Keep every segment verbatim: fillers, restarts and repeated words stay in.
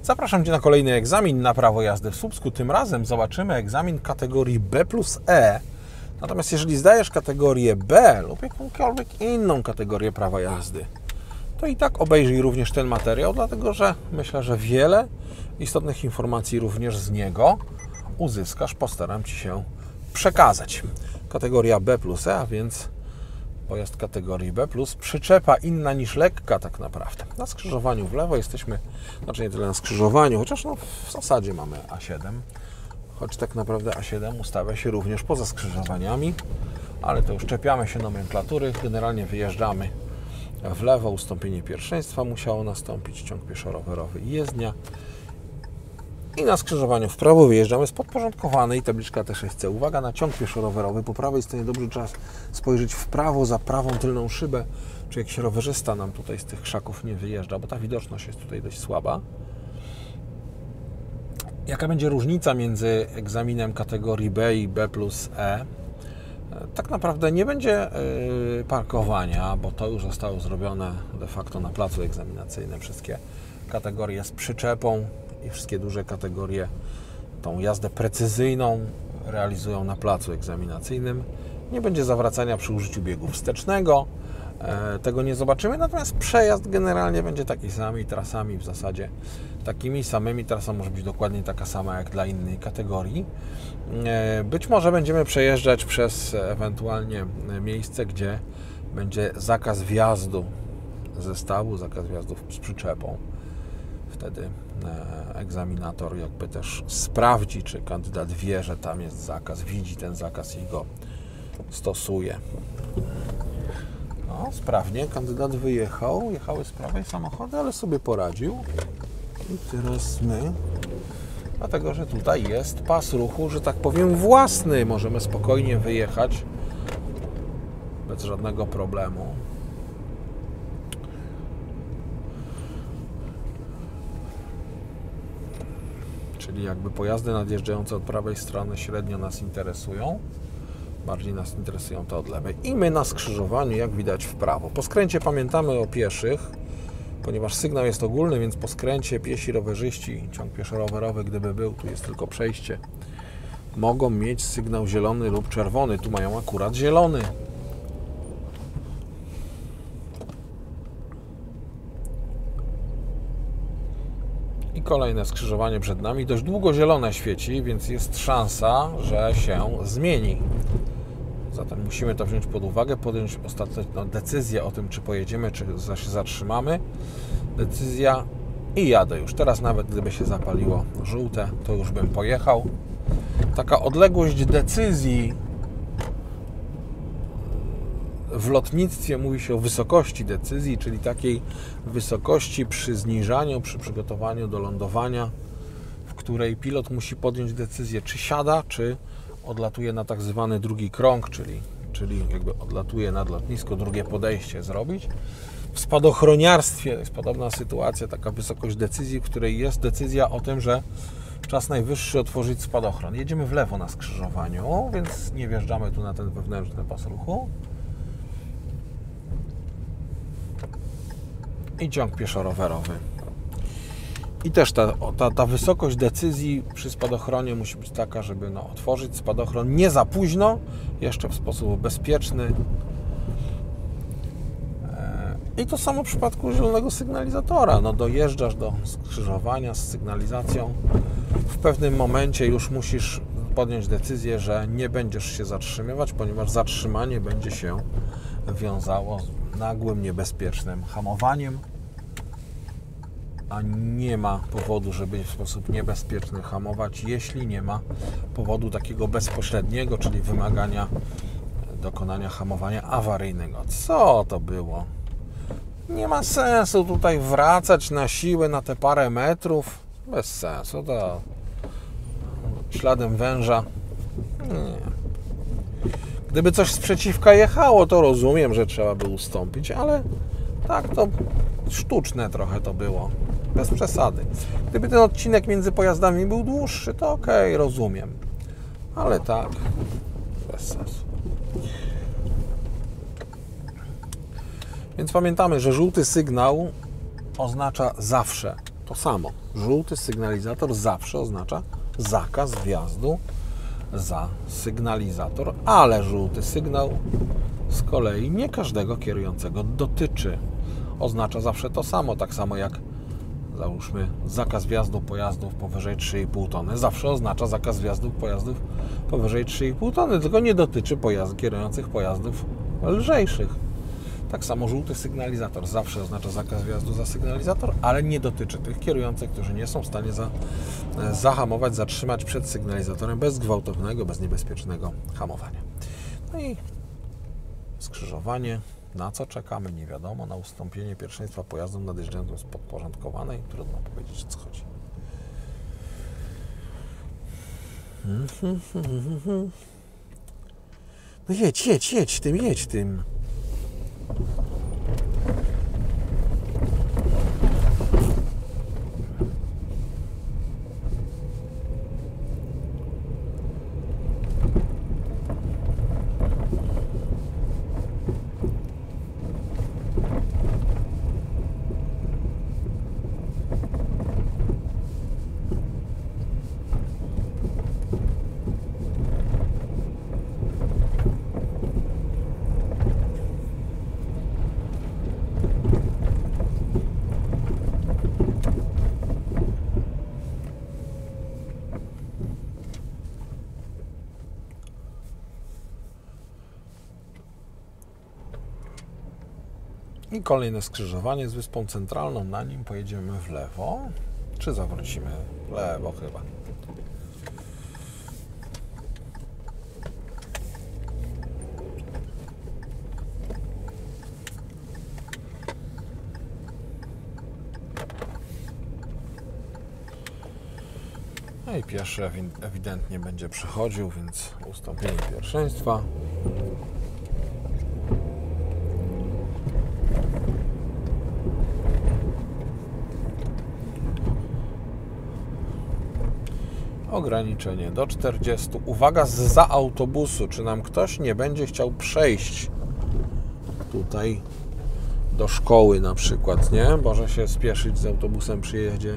Zapraszam Cię na kolejny egzamin na prawo jazdy w Słupsku. Tym razem zobaczymy egzamin kategorii B plus E. Natomiast jeżeli zdajesz kategorię B lub jakąkolwiek inną kategorię prawa jazdy, to i tak obejrzyj również ten materiał, dlatego że myślę, że wiele istotnych informacji również z niego uzyskasz. Postaram Ci się przekazać. Kategoria B plus E, a więc pojazd kategorii B plus, przyczepa inna niż lekka tak naprawdę. Na skrzyżowaniu w lewo jesteśmy, znaczy nie tyle na skrzyżowaniu, chociaż no w zasadzie mamy A siedem, choć tak naprawdę A siedem ustawia się również poza skrzyżowaniami, ale to już czepiamy się nomenklatury, generalnie wyjeżdżamy w lewo, ustąpienie pierwszeństwa musiało nastąpić, ciąg pieszo-rowerowy i jezdnia. I na skrzyżowaniu w prawo wyjeżdżamy z podporządkowanej, tabliczka T sześć C. Uwaga na ciąg pieszo-rowerowy. Po prawej stronie dobrze trzeba spojrzeć w prawo za prawą tylną szybę, czy jakiś rowerzysta nam tutaj z tych krzaków nie wyjeżdża, bo ta widoczność jest tutaj dość słaba. Jaka będzie różnica między egzaminem kategorii B i B plus E? Tak naprawdę nie będzie parkowania, bo to już zostało zrobione de facto na placu egzaminacyjnym. Wszystkie kategorie z przyczepą i wszystkie duże kategorie tą jazdę precyzyjną realizują na placu egzaminacyjnym. Nie będzie zawracania przy użyciu biegu wstecznego, e, tego nie zobaczymy, natomiast przejazd generalnie będzie taki samymi trasami, w zasadzie takimi samymi. Trasa może być dokładnie taka sama jak dla innej kategorii. E, być może będziemy przejeżdżać przez ewentualnie miejsce, gdzie będzie zakaz wjazdu zestawu, zakaz wjazdu z przyczepą. Wtedy egzaminator jakby też sprawdzi, czy kandydat wie, że tam jest zakaz, widzi ten zakaz i go stosuje. No, sprawnie kandydat wyjechał, jechały z prawej samochody, ale sobie poradził. I teraz my, dlatego że tutaj jest pas ruchu, że tak powiem własny, możemy spokojnie wyjechać bez żadnego problemu. Czyli jakby pojazdy nadjeżdżające od prawej strony średnio nas interesują, bardziej nas interesują te od lewej. I my na skrzyżowaniu, jak widać, w prawo. Po skręcie pamiętamy o pieszych, ponieważ sygnał jest ogólny, więc po skręcie piesi, rowerzyści, ciąg pieszo-rowerowy, gdyby był, tu jest tylko przejście, mogą mieć sygnał zielony lub czerwony. Tu mają akurat zielony. I kolejne skrzyżowanie przed nami. Dość długo zielone świeci, więc jest szansa, że się zmieni. Zatem musimy to wziąć pod uwagę, podjąć ostateczną decyzję o tym, czy pojedziemy, czy się zatrzymamy. Decyzja i jadę już. Teraz nawet gdyby się zapaliło żółte, to już bym pojechał. Taka odległość decyzji w lotnictwie mówi się o wysokości decyzji, czyli takiej wysokości przy zniżaniu, przy przygotowaniu do lądowania, w której pilot musi podjąć decyzję, czy siada, czy odlatuje na tak zwany drugi krąg, czyli, czyli jakby odlatuje nad lotnisko, drugie podejście zrobić. W spadochroniarstwie jest podobna sytuacja, taka wysokość decyzji, w której jest decyzja o tym, że czas najwyższy otworzyć spadochron. Jedziemy w lewo na skrzyżowaniu, więc nie wjeżdżamy tu na ten wewnętrzny pas ruchu. I ciąg pieszo-rowerowy. I też ta, ta, ta wysokość decyzji przy spadochronie musi być taka, żeby no, otworzyć spadochron nie za późno, jeszcze w sposób bezpieczny. I to samo w przypadku zielonego sygnalizatora. No, dojeżdżasz do skrzyżowania z sygnalizacją. W pewnym momencie już musisz podjąć decyzję, że nie będziesz się zatrzymywać, ponieważ zatrzymanie będzie się wiązało z nagłym, niebezpiecznym hamowaniem, a nie ma powodu, żeby w sposób niebezpieczny hamować, jeśli nie ma powodu takiego bezpośredniego, czyli wymagania dokonania hamowania awaryjnego. Co to było? Nie ma sensu tutaj wracać na siłę na te parę metrów. Bez sensu. To śladem węża. Nie. Gdyby coś sprzeciwka jechało, to rozumiem, że trzeba by ustąpić, ale tak to sztuczne trochę to było. Bez przesady. Gdyby ten odcinek między pojazdami był dłuższy, to okej, rozumiem. Ale tak, bez sensu. Więc pamiętamy, że żółty sygnał oznacza zawsze to samo. Żółty sygnalizator zawsze oznacza zakaz wjazdu za sygnalizator, ale żółty sygnał z kolei nie każdego kierującego dotyczy. Oznacza zawsze to samo, tak samo jak załóżmy zakaz wjazdu pojazdów powyżej trzy i pół tony. Zawsze oznacza zakaz wjazdu pojazdów powyżej trzy i pół tony, tylko nie dotyczy pojazd, kierujących pojazdów lżejszych. Tak samo żółty sygnalizator zawsze oznacza zakaz wjazdu za sygnalizator, ale nie dotyczy tych kierujących, którzy nie są w stanie za, zahamować, zatrzymać przed sygnalizatorem bez gwałtownego, bez niebezpiecznego hamowania. No i skrzyżowanie. Na co czekamy? Nie wiadomo. Na ustąpienie pierwszeństwa pojazdom nadjeżdżającym z podporządkowanej. Trudno powiedzieć, o co chodzi. No jedź, jedź, jedź tym, jedź tym. I kolejne skrzyżowanie z Wyspą Centralną. Na nim pojedziemy w lewo. Czy zawrócimy? W lewo chyba. No i pieszy ewidentnie będzie przechodził, więc ustąpienie pierwszeństwa. Ograniczenie do czterdziestu. Uwaga, zza autobusu. Czy nam ktoś nie będzie chciał przejść tutaj do szkoły na przykład, nie? Może się spieszyć z autobusem przy jeździe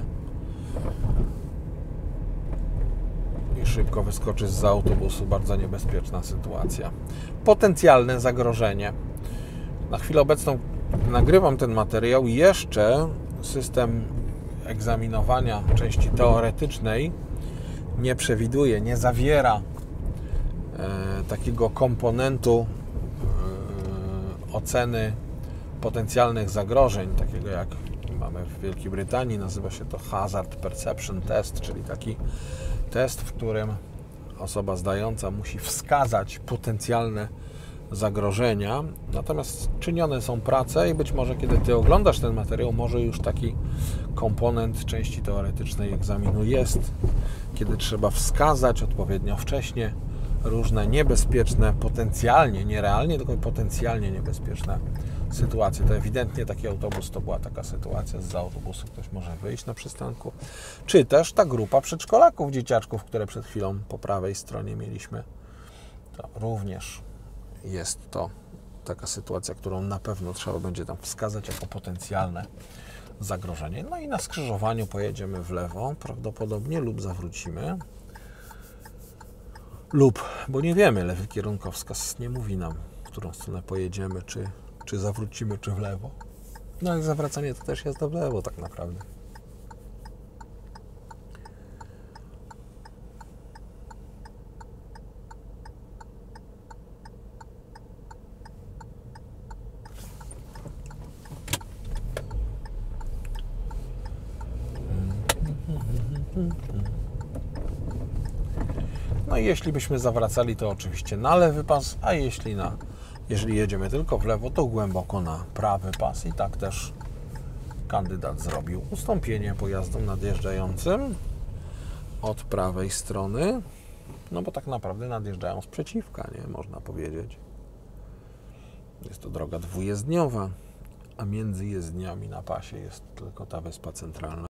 i szybko wyskoczyć zza autobusu. Bardzo niebezpieczna sytuacja. Potencjalne zagrożenie. Na chwilę obecną nagrywam ten materiał. Jeszcze system egzaminowania części teoretycznej nie przewiduje, nie zawiera e, takiego komponentu e, oceny potencjalnych zagrożeń, takiego jak mamy w Wielkiej Brytanii, nazywa się to Hazard Perception Test, czyli taki test, w którym osoba zdająca musi wskazać potencjalne zagrożenia, natomiast czynione są prace i być może kiedy Ty oglądasz ten materiał, może już taki komponent części teoretycznej egzaminu jest, kiedy trzeba wskazać odpowiednio wcześnie różne niebezpieczne, potencjalnie, nie realnie, tylko potencjalnie niebezpieczne sytuacje. To ewidentnie taki autobus to była taka sytuacja, zza autobusu ktoś może wyjść na przystanku, czy też ta grupa przedszkolaków, dzieciaczków, które przed chwilą po prawej stronie mieliśmy, to również jest to taka sytuacja, którą na pewno trzeba będzie tam wskazać jako potencjalne zagrożenie. No i na skrzyżowaniu pojedziemy w lewo prawdopodobnie lub zawrócimy. Lub, bo nie wiemy, lewy kierunkowskaz nie mówi nam, w którą stronę pojedziemy, czy, czy zawrócimy, czy w lewo. No ale zawracanie to też jest w lewo tak naprawdę. No i jeśli byśmy zawracali, to oczywiście na lewy pas, a jeśli, na, jeżeli jedziemy tylko w lewo, to głęboko na prawy pas. I tak też kandydat zrobił ustąpienie pojazdom nadjeżdżającym od prawej strony, no bo tak naprawdę nadjeżdżają z przeciwka, nie? Można powiedzieć. Jest to droga dwujezdniowa, a między jezdniami na pasie jest tylko ta Wyspa Centralna.